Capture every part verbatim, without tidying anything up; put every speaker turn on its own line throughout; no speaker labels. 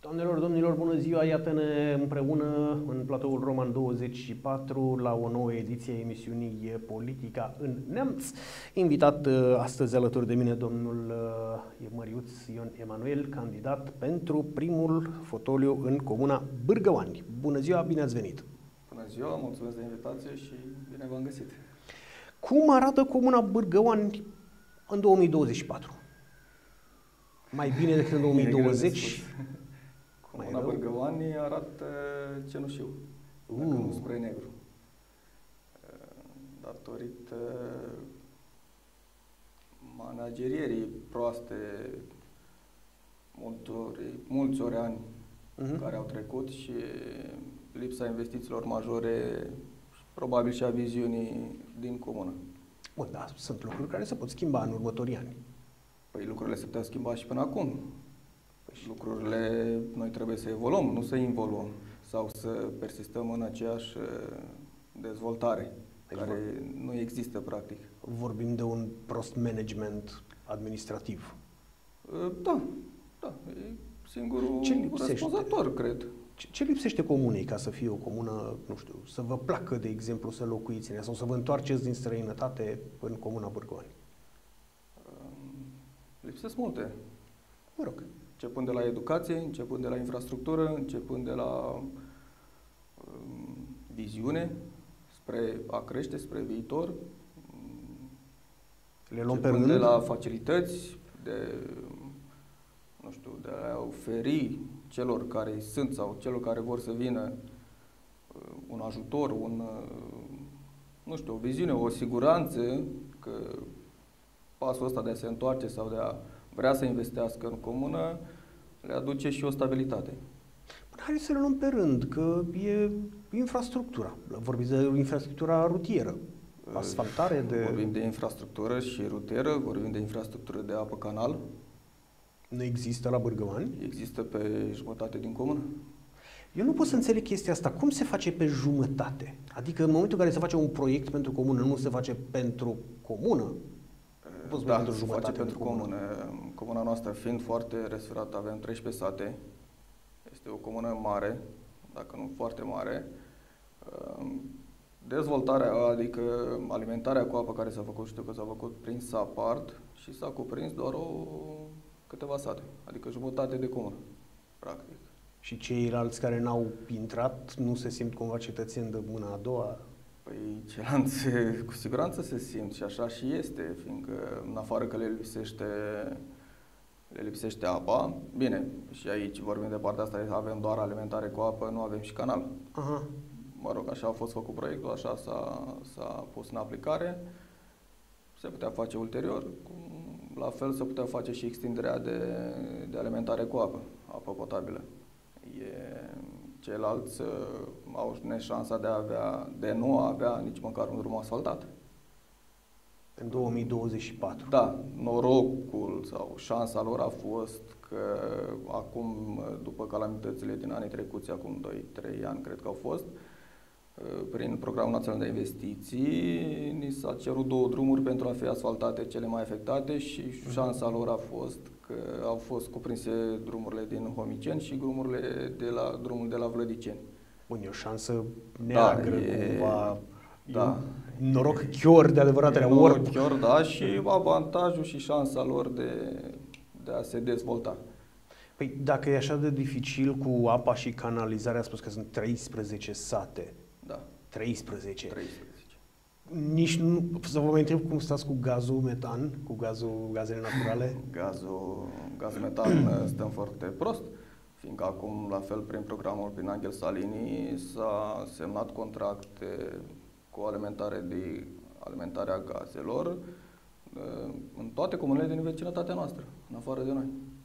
Doamnelor, domnilor, bună ziua! Iată-ne împreună în platoul Roman douăzeci și patru la o nouă ediție a emisiunii Politica în Neamț. Invitat astăzi alături de mine domnul Măriuț Ion Emanuel, candidat pentru primul fotoliu în comuna Bârgăoani. Bună ziua, bine ați venit!
Bună ziua, mulțumesc de invitație și bine v-am găsit!
Cum arată comuna Bârgăoani în două mii douăzeci și patru? Mai bine decât în două mii douăzeci?
Comuna Bârgăoani arată cenușiu, uh. dacă nu spre negru. Datorită managerierii proaste multori, mulți ori ani uh-huh. care au trecut și lipsa investițiilor majore, probabil și a viziunii din comună.
Bun, da, sunt lucruri care se pot schimba în următorii ani.
Păi lucrurile se puteau schimba și până acum. Păi lucrurile, noi trebuie să evoluăm, nu să involuăm sau să persistăm în aceeași dezvoltare, deci care vor... nu există practic.
Vorbim de un prost management administrativ.
Da, da, e singurul răspunzător, cred.
Ce, ce lipsește comunei ca să fie o comună, nu știu, să vă placă, de exemplu, să locuiți în ea sau să vă întoarceți din străinătate în comuna Bârgăoani?
Lipsesc multe.
Mă rog.
Începând de la educație, începând de la infrastructură, începând de la um, viziune spre a crește, spre viitor.
Le luăm pe rând?
De la facilități, de, nu știu, de a oferi celor care sunt sau celor care vor să vină un ajutor, un, nu știu, o viziune, o siguranță că pasul ăsta de a se întoarce sau de a vrea să investească în comună le aduce și o stabilitate.
Bun, hai să le luăm pe rând, că e infrastructura. Vorbiți de infrastructura rutieră, asfaltare de...
Vorbim de infrastructură și rutieră, vorbim de infrastructură de apă-canal.
Nu există la Bârgăoani?
Există pe jumătate din comună.
Eu nu pot să înțeleg chestia asta. Cum se face pe jumătate? Adică în momentul în care se face un proiect pentru comună, nu se face pentru comună?
Da, se face pentru comună. Comuna noastră fiind foarte răsfărată, avem treisprezece sate. Este o comună mare, dacă nu foarte mare. Dezvoltarea, adică alimentarea cu apă care s-a făcut, știu că s-a făcut prin SAPARD și s-a cuprins doar o, câteva sate, adică jumătate de comună, practic.
Și ceilalți care n-au intrat nu se simt cumva cetățeni de mâna a doua?
Păi ceilalți cu siguranță se simt și așa și este, fiindcă în afară că le lipsește, le lipsește apa, bine, și aici vorbim de partea asta, avem doar alimentare cu apă, nu avem și canal.
Aha.
Mă rog, așa a fost făcut proiectul, așa s-a pus în aplicare, se putea face ulterior, la fel se putea face și extinderea de, de alimentare cu apă, apă potabilă. E... Ceilalți uh, au neșansa de a avea, de nu avea nici măcar un drum asfaltat.
În două mii douăzeci și patru.
Da, norocul sau șansa lor a fost că acum, după calamitățile din anii trecuți, acum doi trei ani cred că au fost, prin Programul Național de Investiții, ni s-a cerut două drumuri pentru a fi asfaltate cele mai afectate și șansa lor a fost că au fost cuprinse drumurile din Homiceni și drumurile de la, drumul de la Vlădiceni.
Bun, e o șansă neagră,
da, e,
cumva,
da.
noroc chior de adevăratele orb.
Chior, da, și avantajul și șansa lor de, de a se dezvolta.
Păi dacă e așa de dificil cu apa și canalizarea, a spus că sunt treisprezece sate.
Da.
treisprezece.
treisprezece.
Nici nu, să vă mai întreb cum stați cu gazul metan, cu gazul, gazele naturale?
Gazul, gazul metan stăm foarte prost, fiindcă acum, la fel, prin programul prin Angel Salini, s-a semnat contracte cu alimentare de alimentarea gazelor în toate comunele din vecinătatea noastră, în afară de noi.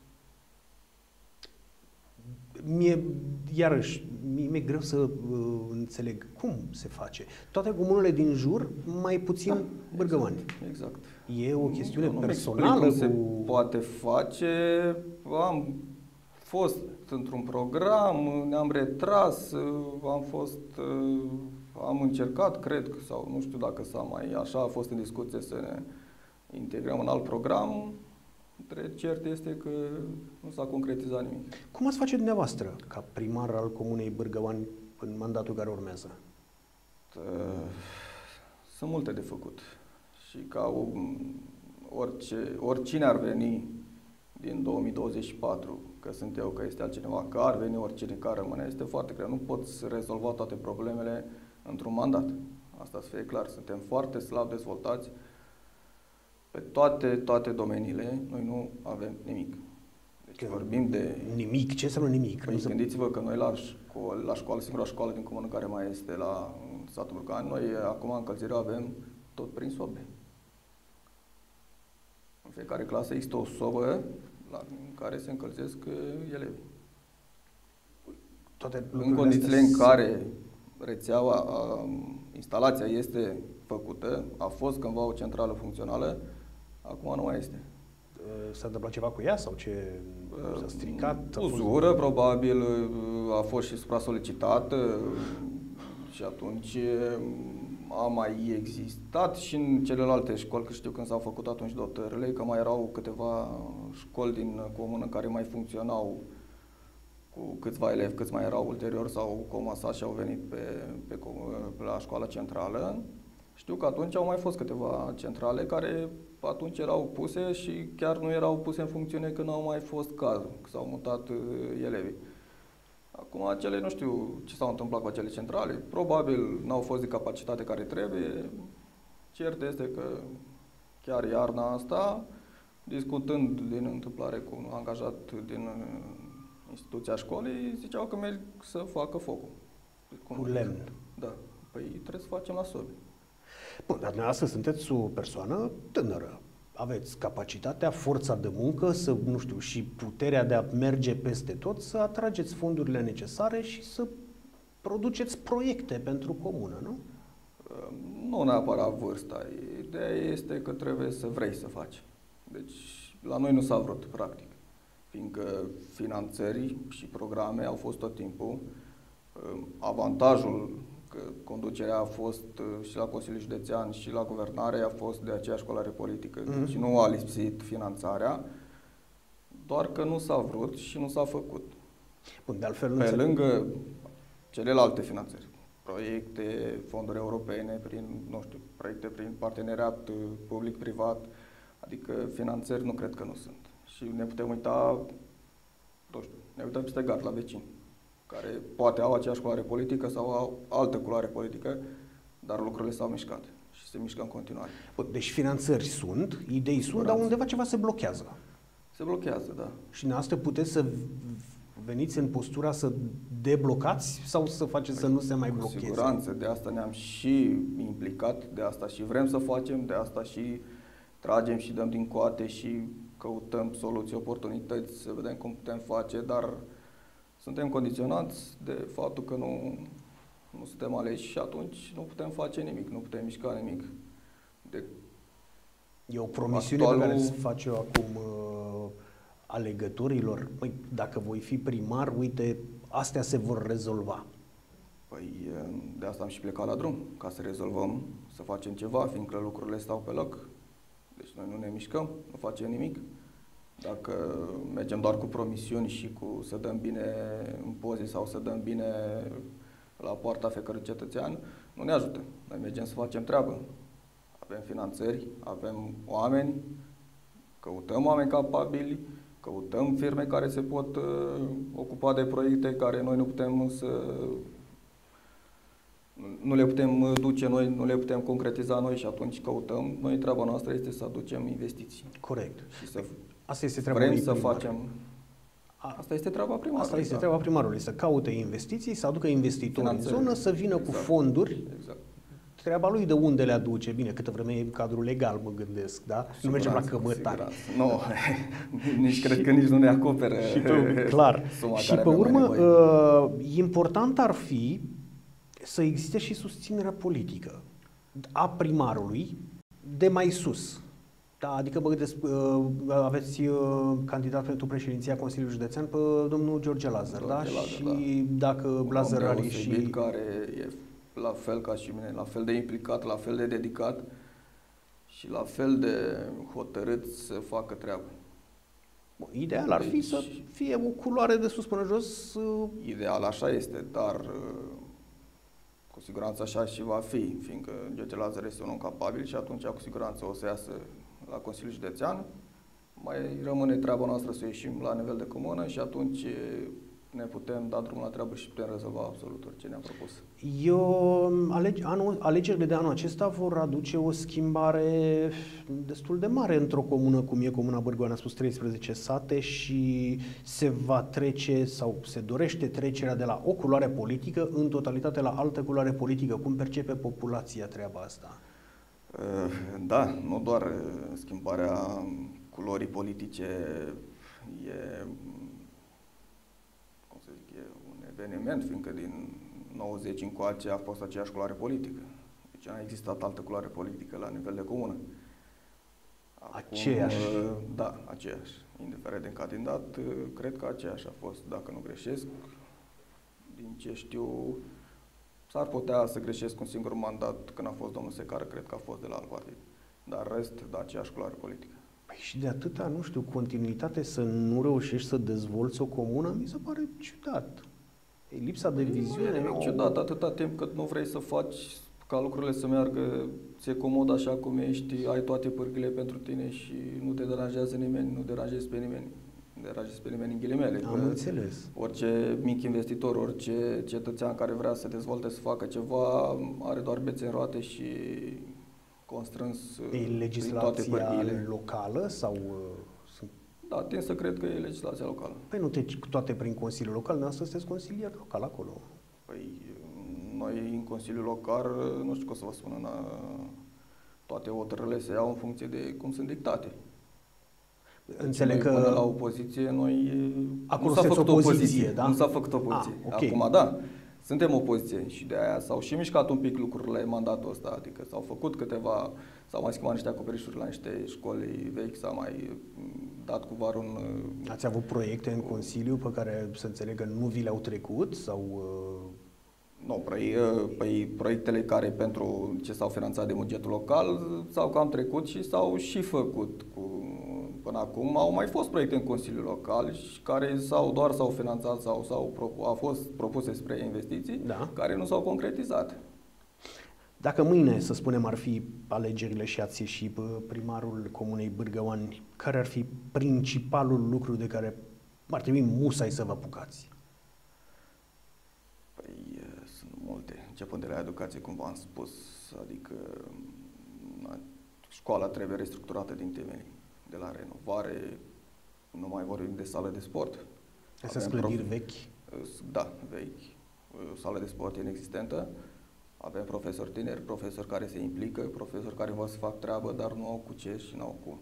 Mie, iarăși, mi-e greu să uh, înțeleg cum se face. Toate comunele din jur, mai puțin da, Bârgăoani.
Exact, exact.
E o chestiune
nu,
personală?
Cum
cu...
se poate face. Am fost într-un program, ne-am retras, am fost, am încercat, cred, sau nu știu dacă s-a mai, așa a fost în discuție să ne integrăm în alt program. Cert este că nu s-a concretizat nimic.
Cum ați face dumneavoastră ca primar al Comunei Bârgăvani în mandatul care urmează?
Sunt multe de făcut și ca orice, oricine ar veni din două mii douăzeci și patru, că sunt eu, că este altcineva, că ar veni oricine care rămâne, este foarte greu. Nu poți rezolva toate problemele într-un mandat. Asta să fie clar. Suntem foarte slab dezvoltați pe toate, toate domeniile. Noi nu avem nimic. Deci că vorbim de...
Nimic? Ce înseamnă nimic?
Păi gândiți-vă că noi la școală, la școală, singura școală din comună care mai este la satul Bârgăvani, noi acum încălzirea avem tot prin sobe. În fiecare clasă există o sobă la în care se încălzesc elevii.
Toate
în condițiile în care rețeaua, a, instalația este făcută, a fost cândva o centrală funcțională, acum nu mai este.
S-a întâmplat ceva cu ea sau ce? S-a stricat?
Uzură, fost... probabil, a fost și supra-solicitată și atunci a mai existat și în celelalte școli, că știu când s-au făcut atunci dotările, că mai erau câteva școli din comună care mai funcționau cu câțiva elevi, câți mai erau ulterior, sau comasat și au venit pe, pe, pe la școala centrală. Știu că atunci au mai fost câteva centrale care atunci erau puse și chiar nu erau puse în funcțiune că n-au mai fost cazul, că s-au mutat elevii. Acum acele, nu știu ce s-a întâmplat cu acele centrale, probabil n-au fost de capacitate care trebuie. Cert este că chiar iarna asta, discutând din întâmplare cu un angajat din instituția școlii, ziceau că merg să facă focul.
Cu lemn.
Da. Păi trebuie să facem la sobe.
Bun, dar dumneavoastră sunteți o persoană tânără. Aveți capacitatea, forța de muncă, să, nu știu, și puterea de a merge peste tot, să atrageți fondurile necesare și să produceți proiecte pentru comună, nu?
Nu neapărat vârsta. Ideea este că trebuie să vrei să faci. Deci, la noi nu s-a vrut, practic. Fiindcă finanțări și programe au fost tot timpul. Avantajul că conducerea a fost și la Consiliul Județean și la Guvernare a fost de aceeași culoare politică. Mm-hmm. Deci nu a lipsit finanțarea, doar că nu s-a vrut și nu s-a făcut.
Bun, de altfel,
pe lângă celelalte finanțări, proiecte, fonduri europene, prin, nu știu, proiecte prin parteneriat public-privat, adică finanțări nu cred că nu sunt. Și ne putem uita, nu știu, ne uităm peste gard la vecini, care poate au aceeași culoare politică sau au altă culoare politică, dar lucrurile s-au mișcat și se mișcă în continuare.
Deci finanțări sunt, idei sunt, Curanță. Dar undeva ceva se blochează.
Se blochează, da.
Și dumneavoastră puteți să veniți în postura să deblocați sau să faceți să nu se mai blocheze?
Cu siguranță, de asta ne-am și implicat, de asta și vrem să facem, de asta și tragem și dăm din coate și căutăm soluții, oportunități, să vedem cum putem face, dar suntem condiționați de faptul că nu, nu suntem aleși și atunci nu putem face nimic, nu putem mișca nimic. De
e o promisiune actualul... pe care îți fac eu acum uh, alegătorilor. Păi, dacă voi fi primar, uite, astea se vor rezolva.
Păi de asta am și plecat la drum, ca să rezolvăm, să facem ceva, fiindcă lucrurile stau pe loc. Deci noi nu ne mișcăm, nu facem nimic. Dacă mergem doar cu promisiuni și cu să dăm bine impozit sau să dăm bine la poarta fiecărui cetățean, nu ne ajută. Noi mergem să facem treabă. Avem finanțări, avem oameni, căutăm oameni capabili, căutăm firme care se pot uh, ocupa de proiecte care noi nu putem să... nu le putem duce noi, nu le putem concretiza noi și atunci căutăm. Noi treaba noastră este să aducem investiții.
Corect.
Și să
Asta este treaba
vrem să facem. Asta este treaba primarului.
Asta este treaba primarului, să caute investiții, să aducă investitori în zonă, să vină exact. cu fonduri.
Exact.
Treaba lui de unde le aduce? Bine, câtă vreme e în cadrul legal, mă gândesc, da? Nu mergem la cămătari.
Nu, nici cred că nici nu ne acoperă.
Și pe, clar. Și pe urmă, important ar fi să existe și susținerea politică a primarului de mai sus. Da, adică mă gândesc, aveți candidat pentru președinția Consiliului Județean pe domnul George Lazar,
George
da?
Lazar,
și
da.
dacă Lazar are și...
care e la fel ca și mine, la fel de implicat, la fel de dedicat și la fel de hotărât să facă treabă.
Bun, ideal ar fi
Deci,
să fie o culoare de sus până jos.
Ideal așa este, dar cu siguranță așa și va fi, fiindcă George Lazar este un om capabil și atunci cu siguranță o să iasă la Consiliul Județean. Mai rămâne treaba noastră să ieșim la nivel de comună și atunci ne putem da drumul la treabă și putem rezolva absolut orice ne-am propus.
Eu, alege, anul, alegerile de anul acesta vor aduce o schimbare destul de mare într-o comună cum e Comuna Bârgoane, a spus treisprezece sate, și se va trece sau se dorește trecerea de la o culoare politică în totalitate la altă culoare politică. Cum percepe populația treaba asta?
Da, nu doar schimbarea culorii politice e, cum să zic, e un eveniment, fiindcă din nouăzeci încoace a fost aceeași culoare politică. Deci n-a existat altă culoare politică la nivel de comună. Acum,
aceeași?
Da, aceeași. Indiferent de candidat, cred că aceeași a fost, dacă nu greșesc. Din ce știu, s-ar putea să greșesc un singur mandat când a fost domnul Secară, cred că a fost de la alt partid. Dar rest, da, aceeași culoare politică.
Păi și de atâta, nu știu, continuitate să nu reușești să dezvolți o comună, mi se pare ciudat. E lipsa de viziune.
Nu e nimic ciudat, atâta timp cât nu vrei să faci ca lucrurile să meargă, ți-e comod așa cum ești, ai toate pârghile pentru tine și nu te deranjează nimeni, nu deranjezi pe nimeni. Deranjezi pe nimeni în ghilimele.
Am înțeles.
Orice mic investitor, orice cetățean care vrea să dezvolte, să facă ceva, are doar bețe în roate și constrâns
e legislația locală sau... Sunt...
Da, tind să cred că e legislația locală.
Păi nu treci toate prin Consiliul Local, dar astăzi sunteți consilier local acolo.
Păi noi în Consiliul Local, nu știu cum să vă spun, în toate hotărârile se iau în funcție de cum sunt dictate.
Înțeleg că...
Până la opoziție, noi...
Acolo nu s-a făcut opoziție, opoziție, da?
Nu s-a făcut opoziție. Ah, okay. Acum, da, suntem opoziție și de aia s-au și mișcat un pic lucrurile în mandatul ăsta, adică s-au făcut câteva, s-au mai schimbat niște acoperișuri la niște școli vechi, s-a mai dat cu varul un...
Ați avut proiecte în Consiliu pe care să înțeleg că nu vi le-au trecut sau...
Nu, păi, păi proiectele care pentru ce s-au finanțat de bugetul local s-au cam trecut și s-au și făcut cu... Până acum au mai fost proiecte în Consiliul Local și care s-au doar s-au finanțat sau s-au au fost propuse spre investiții,
da,
care nu s-au concretizat.
Dacă mâine, să spunem, ar fi alegerile și ați ieși primarul Comunei Bârgăoani, care ar fi principalul lucru de care ar trebui musai să vă apucați?
Păi sunt multe, începând de la educație, cum v-am spus, adică școala trebuie restructurată din temelii. De la renovare, nu mai vorbim de sală de sport.
Astea sunt clădiri vechi?
Da, vechi. Sală de sport inexistentă. Avem profesori tineri, profesori care se implică, profesori care vă să fac treabă, dar nu au cu ce și nu au cu.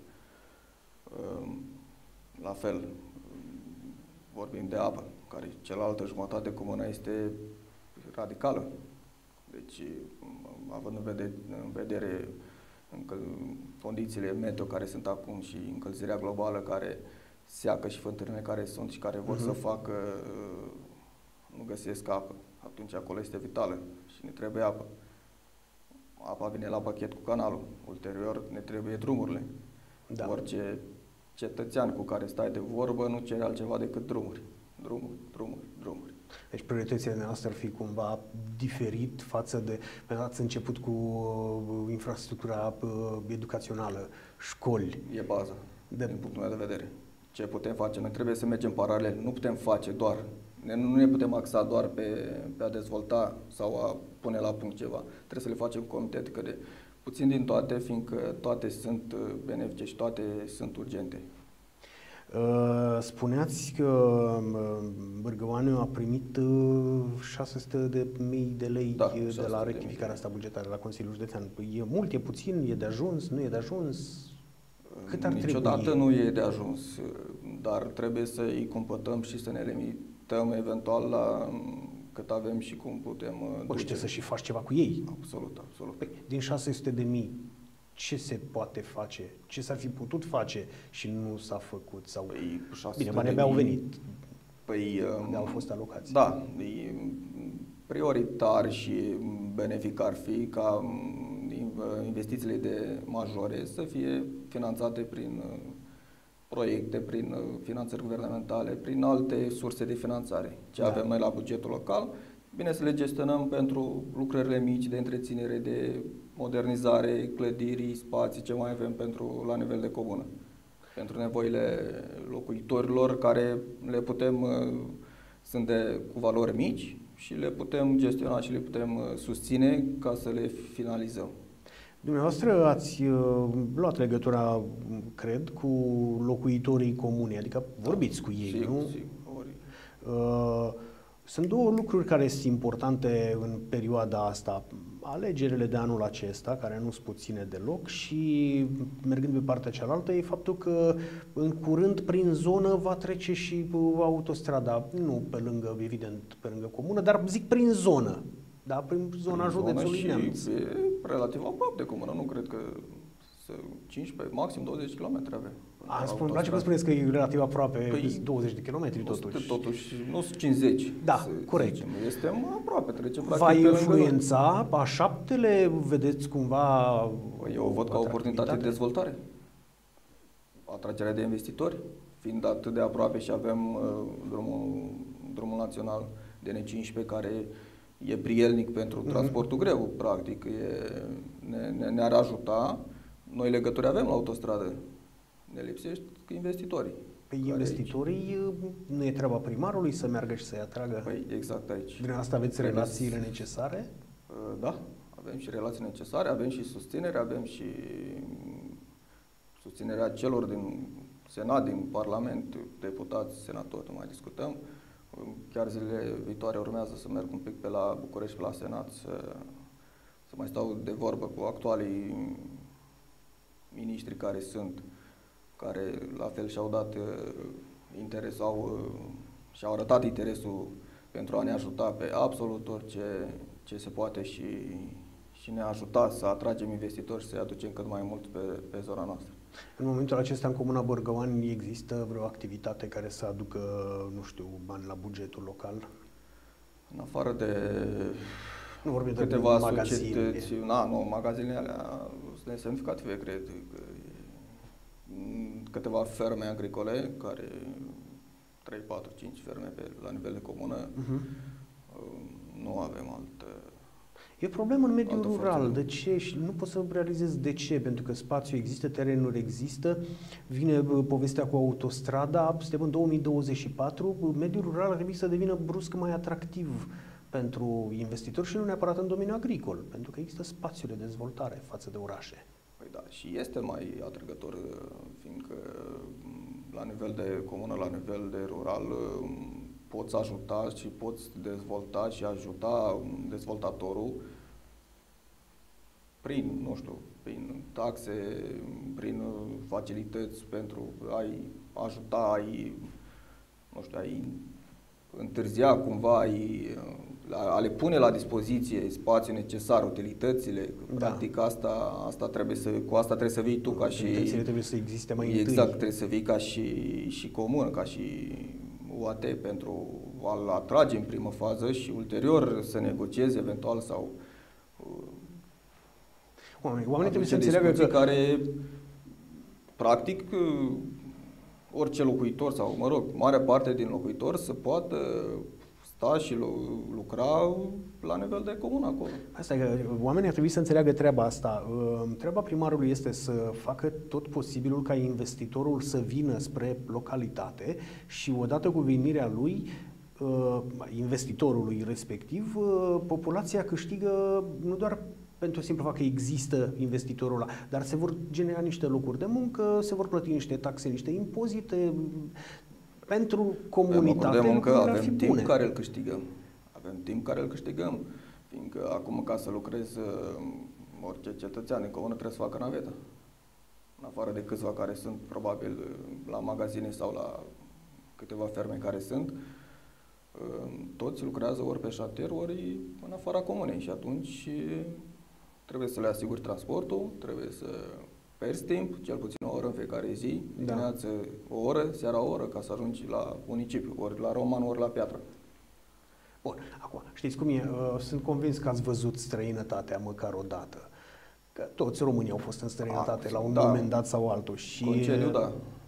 La fel, vorbim de apă, care cealaltă jumătate comună este radicală. Deci, având în vedere, în vedere încă condițiile meteo care sunt acum și încălzirea globală care seacă și fântânile care sunt și care vor uh-huh. să facă, nu găsesc apă. Atunci acolo este vitală și ne trebuie apă. Apa vine la pachet cu canalul. Ulterior ne trebuie drumurile. Da. Orice cetățean cu care stai de vorbă nu cere altceva decât drumuri. Drumuri, drumuri, drumuri.
Deci prioritățile noastre ar fi cumva diferit față de... Pentru că ați început cu infrastructura educațională, școli.
E baza, de... din punctul meu de vedere. Ce putem face? Noi trebuie să mergem paralel. Nu putem face doar... Ne, nu ne putem axa doar pe, pe a dezvolta sau a pune la punct ceva. Trebuie să le facem comitet, că de puțin din toate, fiindcă toate sunt benefice și toate sunt urgente.
Spuneați că Bârgăoaniu a primit șase sute de mii de lei
da,
de la rectificarea asta bugetară la Consiliul Județean. E mult, e puțin, e de ajuns, nu e de ajuns? Cât ar
Niciodată
trebui?
nu e de ajuns, dar trebuie să îi cumpătăm și să ne limităm eventual la cât avem și cum putem
Bă, știi să și faci ceva cu ei.
Absolut, absolut.
Păi, din șase sute de mii, ce se poate face? Ce s-ar fi putut face și nu s-a făcut? Sau...
Păi,
Bine, banii abia au venit.
Păi,
abia au fost alocați.
Da, prioritar și benefic ar fi ca investițiile de majore să fie finanțate prin, proiecte, prin finanțări guvernamentale, prin alte surse de finanțare. Ce
Da.
avem noi la bugetul local, bine să le gestionăm pentru lucrările mici de întreținere, de modernizare, clădirii, spații, ce mai avem pentru, la nivel de comună. Pentru nevoile locuitorilor care le putem, sunt de, cu valori mici și le putem gestiona și le putem susține ca să le finalizăm.
Dumneavoastră ați uh, luat legătura, cred, cu locuitorii comunei, adică vorbiți cu ei,
sigur,
nu?
Sigur.
Uh, sunt două lucruri care sunt importante în perioada asta. Alegerile de anul acesta, care nu sunt puține deloc, și mergând pe partea cealaltă, e faptul că în curând prin zonă va trece și autostrada, nu pe lângă, evident, pe lângă comună, dar zic prin zonă. Da, prin zona
Prin
județului
și
Neamț.
E relativ aproape de comună, nu cred că să cincisprezece, maxim douăzeci de kilometri avem.
A, spun, îmi place că spuneți că e relativ aproape,
Păi,
douăzeci de kilometri totuși.
Totuși, nu sunt cincizeci.
Da, corect.
Zicem. Suntem aproape, trecem
Va
practic pe lângă.
influența a șaptele, vedeți cumva?
Păi eu o văd ca o oportunitate de dezvoltare. Atragerea de investitori, fiind atât de aproape și avem uh, drumul, drumul național de N cincisprezece care e prielnic pentru mm-hmm. transportul greu, practic, e, ne, ne, ne-ar ajuta. Noi legături avem la autostradă, ne lipsește investitorii.
Păi investitorii aici. Nu e treaba primarului să meargă și să-i atragă?
Păi exact aici.
Din asta aveți
Trebuie
relațiile necesare?
Da, avem și relații necesare, avem și susținere, avem și susținerea celor din Senat, din Parlament, deputați, senatori, mai discutăm. Chiar zilele viitoare urmează să merg un pic pe la București, pe la Senat, să, să mai stau de vorbă cu actualii miniștri care sunt, care la fel și-au dat interes, au, și-au arătat interesul pentru a ne ajuta pe absolut orice ce se poate și, și ne ajuta să atragem investitori și să-i aducem cât mai mult pe, pe zona noastră.
În momentul acesta, în Comuna Bărgăoani, există vreo activitate care să aducă, nu știu, bani la bugetul local?
În afară de
nu vorbim
câteva
de magazine.
Societăți, na, nu, magazinele alea sunt nesemnificative, cred. Câteva ferme agricole, care trei, patru, cinci ferme pe, la nivel de comună, uh-huh. nu avem altă.
E o problemă în mediul rural. De ce? Și nu pot să realizez de ce. Pentru că spațiu există, terenuri există, vine povestea cu autostrada, suntem în două mii douăzeci și patru, mediul rural ar trebui să devină brusc mai atractiv pentru investitori și nu neapărat în domeniul agricol, pentru că există spațiu de dezvoltare față de orașe.
Păi da, și este mai atrăgător, fiindcă la nivel de comună, la nivel de rural, poți ajuta și poți dezvolta și ajuta dezvoltatorul prin, nu știu, prin taxe, prin facilități pentru a-i ajuta, a-i, nu știu, a-i întârzia cumva, a-i, a le pune la dispoziție spațiul necesar, utilitățile. Da. Practic asta, asta trebuie să, cu asta trebuie să vii tu ca și...
Utilitățile trebuie să existe mai întâi.
Exact, trebuie să vii ca și, și comună, ca și U A T pentru a-l atrage în primă fază și ulterior să negocieze eventual sau...
Oamenii, oamenii trebuie să înțeleagă că...
care, practic, orice locuitor sau, mă rog, mare parte din locuitori să poată sta și lucra la nivel de comună acolo.
Asta e că oamenii ar trebui să înțeleagă treaba asta. Treaba primarului este să facă tot posibilul ca investitorul să vină spre localitate și odată cu venirea lui, investitorului respectiv, populația câștigă nu doar pentru simplu fapt că există investitorul ăla, dar se vor genera niște locuri de muncă, se vor plăti niște taxe, niște impozite pentru comunitate.
De muncă avem timp
bune.
care îl câștigăm. Avem timp care îl câștigăm, fiindcă acum ca să lucrezi orice cetățean din comună trebuie să facă navetă. În afară de câțiva care sunt probabil la magazine sau la câteva ferme care sunt, toți lucrează ori pe șantier, ori în afara comunei și atunci trebuie să le asiguri transportul, trebuie să pierzi timp, cel puțin o oră în fiecare zi, dimineață o oră, seara o oră, ca să ajungi la municipiu, ori la Roman, ori la Piatra.
Bun, acum, știți cum e? Sunt convins că ați văzut străinătatea măcar o dată. Că toți românii au fost în străinătate A, la un
da.
moment dat sau altul. Și
concediu, da.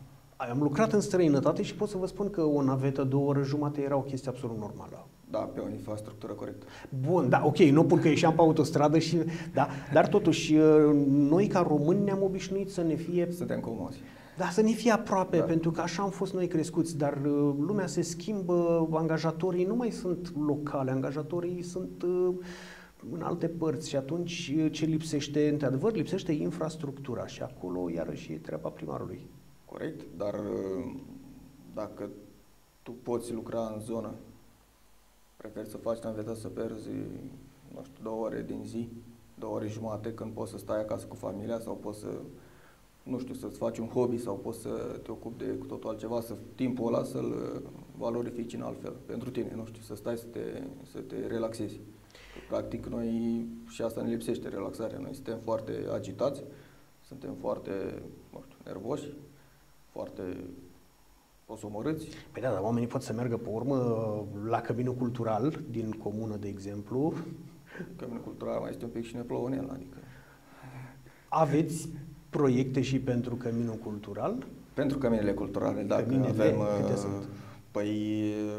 Am lucrat în străinătate și pot să vă spun că o navetă, două ore jumate era o chestie absolut normală.
Da, pe o infrastructură corectă.
Bun, da, ok, nu pun că ieșeam pe autostradă și... Da, dar totuși, noi ca români ne-am obișnuit să ne fie...
Suntem comozi.
Da, să ne fie aproape,
Da.
pentru că așa am fost noi crescuți, dar uh, lumea se schimbă, angajatorii nu mai sunt locale, angajatorii sunt uh, în alte părți și atunci uh, ce lipsește, într-adevăr, lipsește infrastructura și acolo iarăși e treaba primarului.
Corect, dar uh, dacă tu poți lucra în zonă, preferi să faci naveta să pierzi, nu știu, două ore din zi, două ore jumate, când poți să stai acasă cu familia sau poți să, nu știu, să-ți faci un hobby sau poți să te ocupi de cu totul altceva, să timpul ăla să-l valorifici în altfel pentru tine, nu știu, să stai să te, să te relaxezi. Practic noi, și asta ne lipsește, relaxarea, noi suntem foarte agitați, suntem foarte, nu știu, nervoși, foarte posomorâți.
Păi da, dar oamenii pot să meargă pe urmă la Căminul Cultural din comună, de exemplu.
Căminul Cultural mai este un pic și ne plouă în el, adică...
Aveți proiecte și pentru Căminul Cultural?
Pentru căminele culturale, dacă
Căminele,
avem...
câte sunt?
Păi...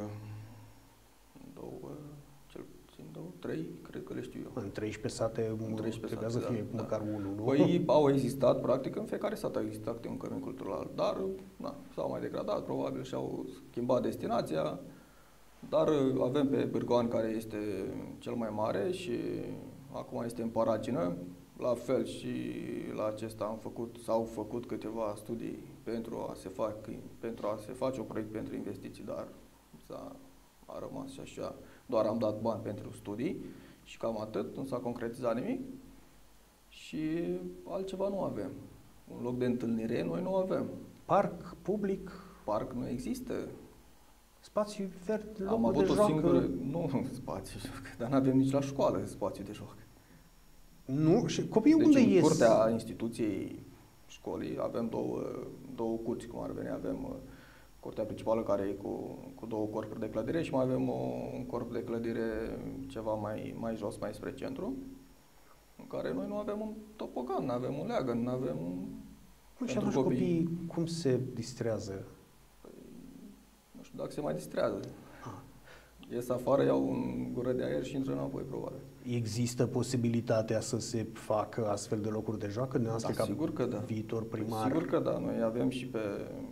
două, cel puțin două, trei, cred că le știu eu.
În treisprezece sate,
În treisprezece
trebuia
sate,
să fie
da,
măcar
da.
unul, nu?
Păi au existat, practic, în fiecare sat a existat un cămin cultural, dar na, s-au mai degradat, probabil, și-au schimbat destinația, dar avem pe Bârgoan, care este cel mai mare și acum este în Paragină. La fel și la acesta am făcut, s-au făcut câteva studii pentru a se fac, pentru a se face un proiect pentru investiții, dar s-a a rămas și așa. Doar am dat bani pentru studii și cam atât, nu s-a concretizat nimic și altceva nu avem. Un loc de întâlnire noi nu avem.
Parc public,
Parc nu există.
spațiu verde,
Am
locuri
avut
de
o
joacă.
singură, nu spațiu, dar nu avem nici la școală spațiu de joacă.
Nu? Și copiii
Deci
unde
în
ies?
curtea instituției școlii avem două, două curți, cum ar veni. Avem uh, curtea principală, care e cu, cu două corpuri de clădire și mai avem o, un corp de clădire ceva mai, mai jos, mai spre centru, în care noi nu avem un topogan, nu avem un leagăn, nu avem un...
Nu, și
pentru
atunci
copii.
copiii cum se distrează?
Nu știu dacă se mai distrează.
Ah.
Ies afară, iau un gură de aer și intră înapoi, probabil.
Există posibilitatea să se facă astfel de locuri de joacă?
Da,
Ca
sigur că da.
viitor primar.
Păi, sigur că da. Noi avem și pe...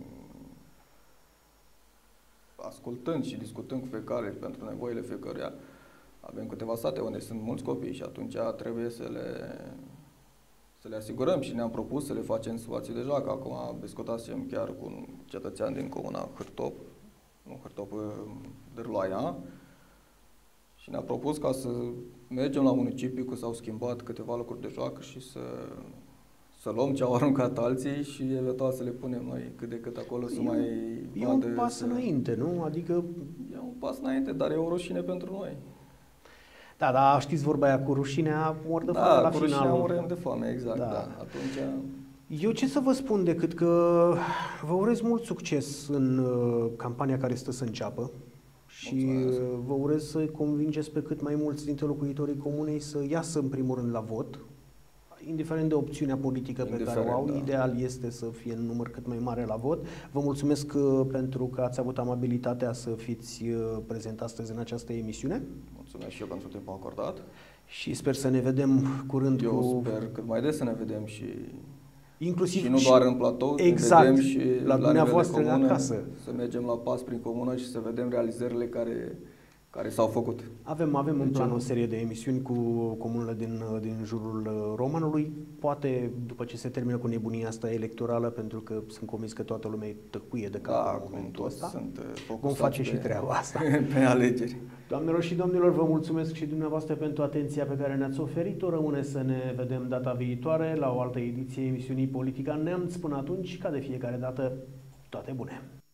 ascultând și discutând cu fiecare pentru nevoile fiecăruia, avem câteva sate unde sunt mulți copii și atunci trebuie să le, să le asigurăm și ne-am propus să le facem spații de joacă. Acum discutasem chiar cu un cetățean din comuna Hârtop, nu Hârtop, Dârloaia, și ne-a propus ca să mergem la municipiu, că s-au schimbat câteva locuri de joacă și să, să luăm ce au aruncat alții și eventual să le punem noi cât de cât acolo să
E
mai
un, e
vadă
un pas
să...
înainte, nu? Adică...
E un pas înainte, dar e o rușine pentru noi.
Da, da, știți vorba aia cu rușinea, mor de
Da,
foame la
cu rușinea
final.
murim de foame, exact,
Da.
da. da. Atunci...
Eu ce să vă spun decât că vă urez mult succes în uh, campania care stă să înceapă și
Mulțumesc.
uh, vă urez să convingeți pe cât mai mulți dintre locuitorii comunei să iasă în primul rând la vot, indiferent de opțiunea politică pe care o au,
da.
ideal este să fie în număr cât mai mare la vot. Vă mulțumesc uh, pentru că ați avut amabilitatea să fiți uh, prezent astăzi în această emisiune
Mulțumesc și eu pentru timpul acordat.
și sper să ne vedem curând
Eu
cu...
sper cât mai des să ne vedem și,
Inclusiv
și nu doar în platou,
exact,
să ne vedem și
la
la
dumneavoastră
nivel de comună,
acasă.
să mergem la pas prin comună și să vedem realizările care, care s-au făcut.
Avem, avem în
Deci,
plan o serie de emisiuni cu comunele din, din jurul uh, Romanului. Poate după ce se termină cu nebunia asta electorală, pentru că sunt convins că toată lumea e tăcuie de cap
Da,
în
acum
momentul
toți
ăsta.
sunt uh, focusați
Vom face
pe,
și treaba asta.
pe alegeri.
Doamnelor și domnilor, vă mulțumesc și dumneavoastră pentru atenția pe care ne-ați oferit-o. Rămâne să ne vedem data viitoare la o altă ediție emisiunii Politica Neamț. Până atunci, ca de fiecare dată, toate bune!